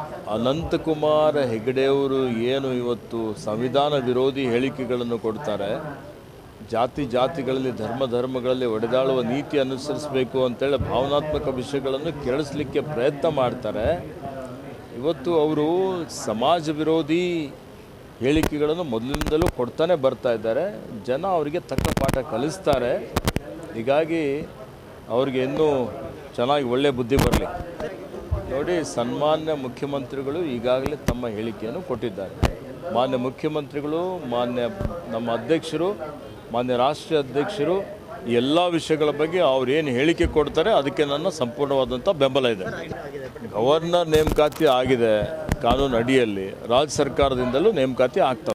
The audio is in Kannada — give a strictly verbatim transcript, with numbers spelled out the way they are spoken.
ಅನಂತಕುಮಾರ್ ಹೆಗಡೆಯವರು ಏನು ಇವತ್ತು ಸಂವಿಧಾನ ವಿರೋಧಿ ಹೇಳಿಕೆಗಳನ್ನು ಕೊಡ್ತಾರೆ, ಜಾತಿ ಜಾತಿಗಳಲ್ಲಿ ಧರ್ಮ ಧರ್ಮಗಳಲ್ಲಿ ಒಡೆದಾಳುವ ನೀತಿ ಅನುಸರಿಸಬೇಕು ಅಂತೇಳಿ ಭಾವನಾತ್ಮಕ ವಿಷಯಗಳನ್ನು ಕೆಡಿಸಲಿಕ್ಕೆ ಪ್ರಯತ್ನ ಮಾಡ್ತಾರೆ. ಇವತ್ತು ಅವರು ಸಮಾಜ ವಿರೋಧಿ ಹೇಳಿಕೆಗಳನ್ನು ಮೊದಲಿನಿಂದಲೂ ಕೊಡ್ತಾನೆ ಬರ್ತಾ ಇದ್ದಾರೆ. ಜನ ಅವರಿಗೆ ತಕ್ಕ ಪಾಠ ಕಲಿಸ್ತಾರೆ. ಹೀಗಾಗಿ ಅವ್ರಿಗೆ ಇನ್ನೂ ಚೆನ್ನಾಗಿ ಒಳ್ಳೆಯ ಬುದ್ಧಿ ಬರಲಿ. ನೋಡಿ, ಸನ್ಮಾನ್ಯ ಮುಖ್ಯಮಂತ್ರಿಗಳು ಈಗಾಗಲೇ ತಮ್ಮ ಹೇಳಿಕೆಯನ್ನು ಕೊಟ್ಟಿದ್ದಾರೆ. ಮಾನ್ಯ ಮುಖ್ಯಮಂತ್ರಿಗಳು, ಮಾನ್ಯ ನಮ್ಮ ಅಧ್ಯಕ್ಷರು, ಮಾನ್ಯ ರಾಷ್ಟ್ರೀಯ ಅಧ್ಯಕ್ಷರು ಎಲ್ಲ ವಿಷಯಗಳ ಬಗ್ಗೆ ಅವ್ರು ಏನು ಹೇಳಿಕೆ ಕೊಡ್ತಾರೆ ಅದಕ್ಕೆ ನನ್ನ ಸಂಪೂರ್ಣವಾದಂಥ ಬೆಂಬಲ ಇದೆ. ಗವರ್ನರ್ ನೇಮಕಾತಿ ಆಗಿದೆ ಕಾನೂನು ಅಡಿಯಲ್ಲಿ, ರಾಜ್ಯ ಸರ್ಕಾರದಿಂದಲೂ ನೇಮಕಾತಿ ಆಗ್ತದೆ.